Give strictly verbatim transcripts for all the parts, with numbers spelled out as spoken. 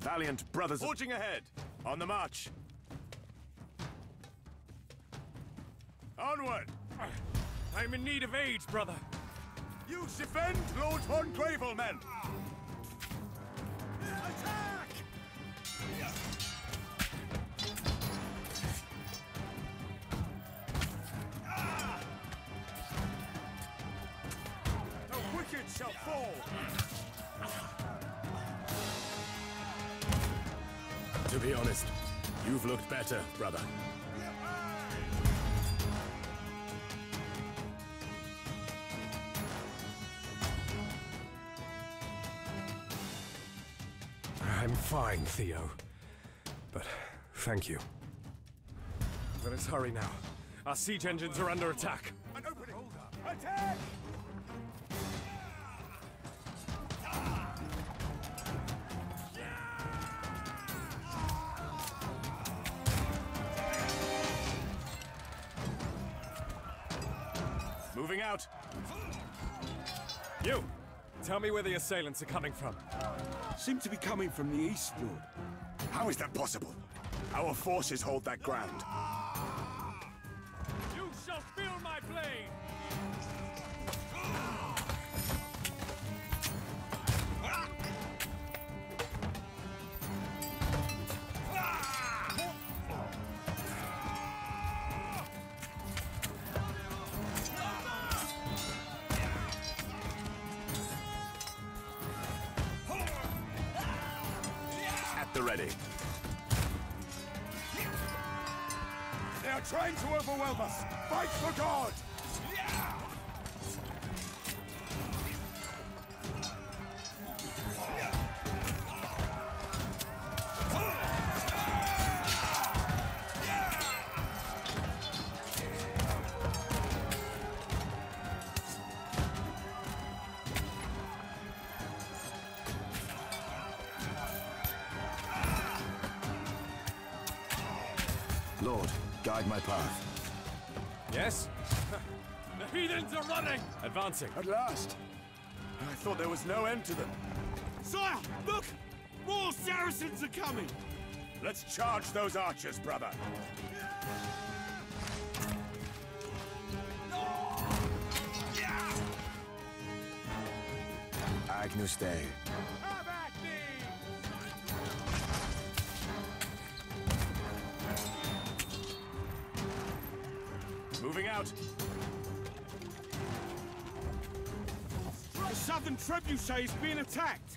Valiant brothers... Forging ahead! On the march! Onward! I'm in need of aid, brother. You defend Lord von Gravel, men! Attack! The wicked shall fall! To be honest, you've looked better, brother. I'm fine, Theo. But thank you. Let us hurry now. Our siege engines are under attack. An opening! Attack! Moving out! You! Tell me where the assailants are coming from. Seem to be coming from the east, Lord. How is that possible? Our forces hold that ground. You shall feel my blade! At the ready. They are trying to overwhelm us! Fight for God! Lord, guide my path. Yes? The heathens are running! Advancing. At last! I thought there was no end to them. Sire, look! More Saracens are coming! Let's charge those archers, brother! Agnus Dei. Have at thee! Moving out! The southern trebuchet is being attacked!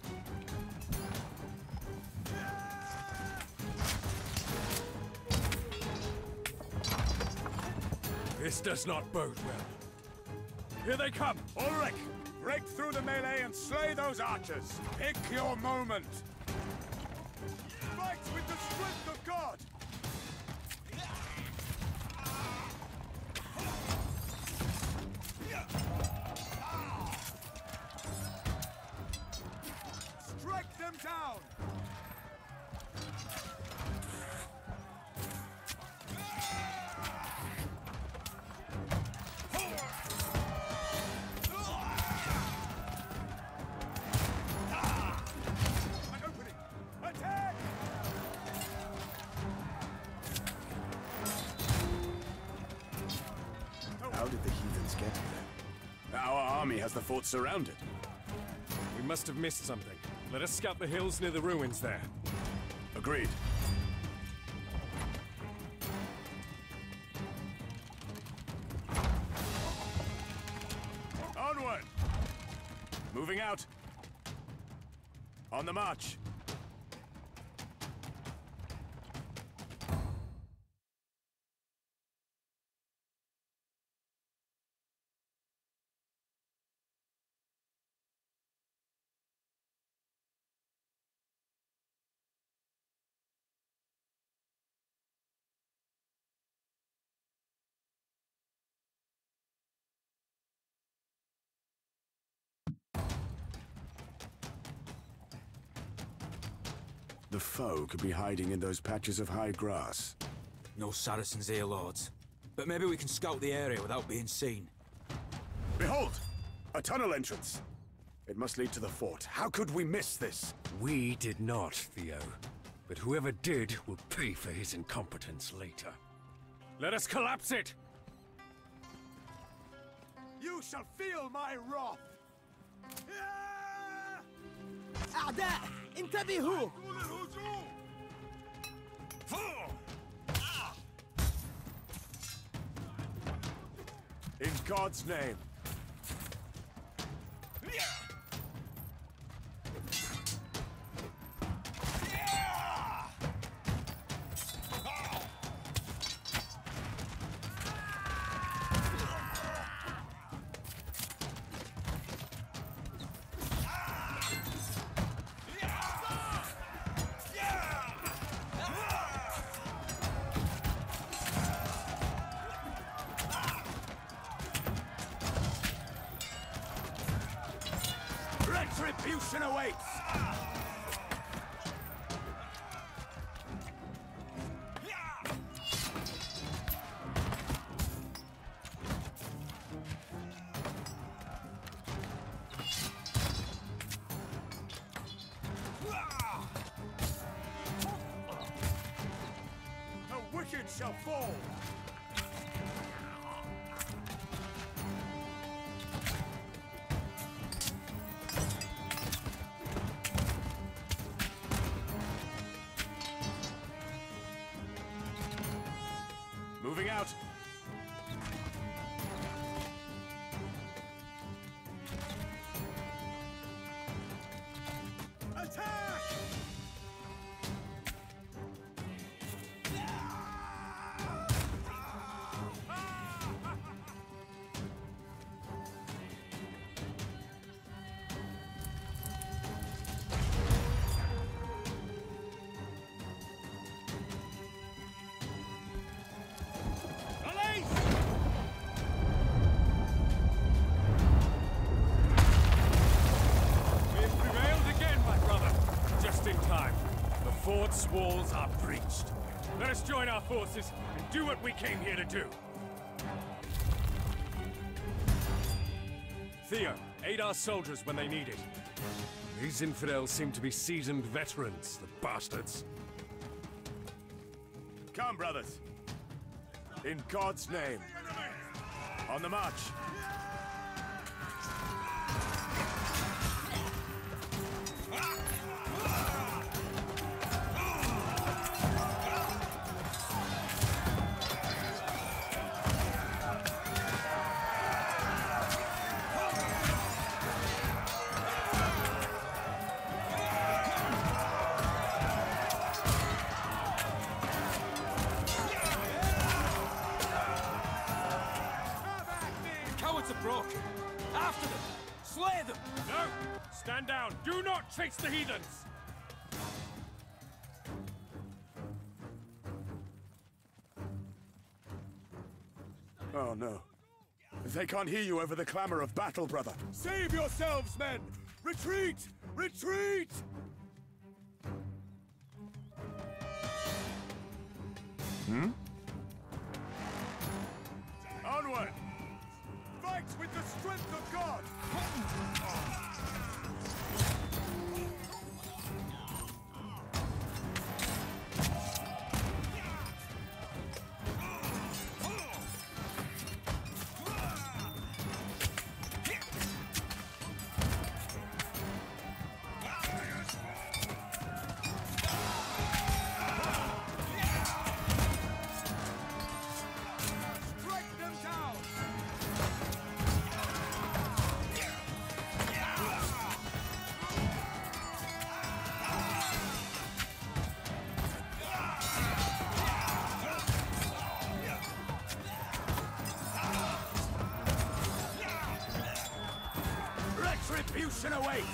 This does not bode well. Here they come! Ulrich! Break through the melee and slay those archers! Pick your moment! Fight with the strength of God! Strike them down! An opening! Attack! How did the heathens get here? Our army has the fort surrounded. We must have missed something. Let us scout the hills near the ruins there. Agreed. Onward! Moving out. On the march. The foe could be hiding in those patches of high grass. No Saracens here, lords. But maybe we can scout the area without being seen. Behold! A tunnel entrance! It must lead to the fort. How could we miss this? We did not, Theo. But whoever did will pay for his incompetence later. Let us collapse it! You shall feel my wrath! أعداء انتبهوا! In God's name. Retribution awaits! The wicked shall fall! Moving out. Attack! Fort's walls are breached. Let us join our forces and do what we came here to do. Theo, aid our soldiers when they need it. These infidels seem to be seasoned veterans, the bastards. Come, brothers. In God's name. On the march. Broken. After them! Slay them! No! Stand down! Do not chase the heathens! Oh no. They can't hear you over the clamor of battle, brother. Save yourselves, men! Retreat! Retreat! Hmm? Onward! Fight with the strength of God! Strike them down! Retribution awaits!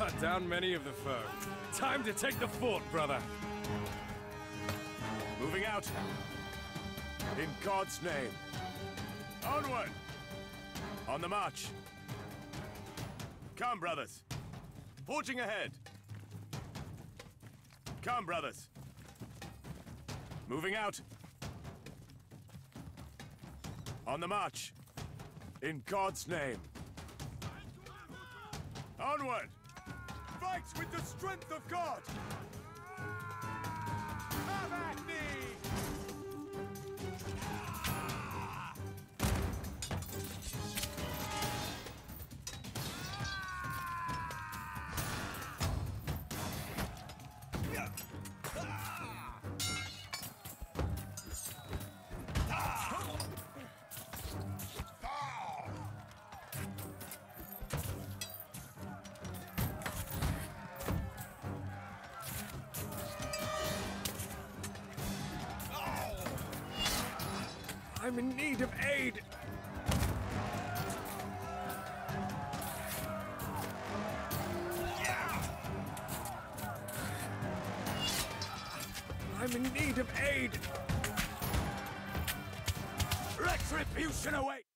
cut down many of the foe. Time to take the fort, brother. Moving out. In God's name. Onward! On the march. Come, brothers. Forging ahead. Come, brothers. Moving out. On the march. In God's name. Onward! Fight with the strength of God! Have at thee! I'm in need of aid! I'm in need of aid! Retribution awaits!